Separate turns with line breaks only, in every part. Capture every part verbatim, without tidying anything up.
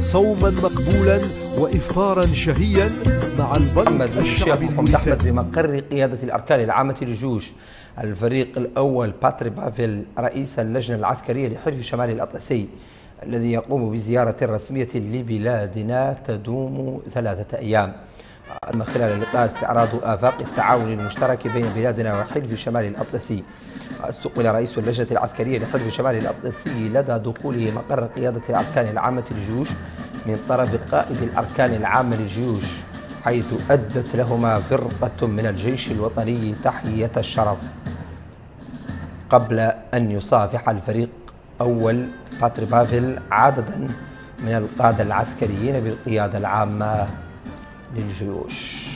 صوما مقبولا وإفطارا شهيا مع البنك الشعبي
محمد أحمد بمقر قيادة الأركان العامة للجيوش. الفريق الأول باتري بافيل رئيس اللجنة العسكرية لحلف شمال الأطلسي الذي يقوم بزيارة رسمية لبلادنا تدوم ثلاثة أيام. أما خلال اللقاء استعراض آفاق التعاون المشترك بين بلادنا وحلف شمال الأطلسي. استقبل رئيس اللجنة العسكرية لحلف شمال الأطلسي لدى دخوله مقر قيادة الأركان العامة للجيوش من طرف قائد الأركان العامة للجيوش، حيث أدت لهما فرقة من الجيش الوطني تحية الشرف قبل أن يصافح الفريق أول باتري بافيل عددا من القادة العسكريين بالقيادة العامة للجيوش.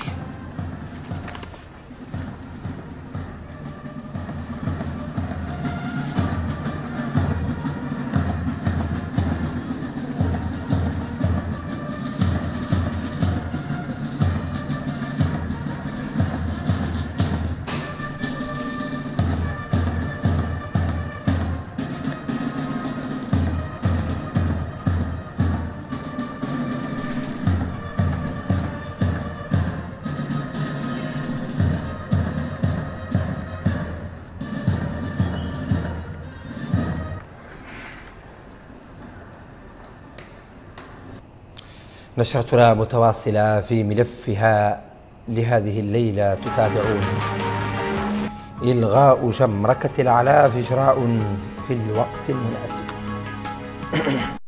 نشرتنا متواصلة في ملفها لهذه الليلة. تتابعون: إلغاء شمركة الأعلاف إجراء في الوقت المناسب.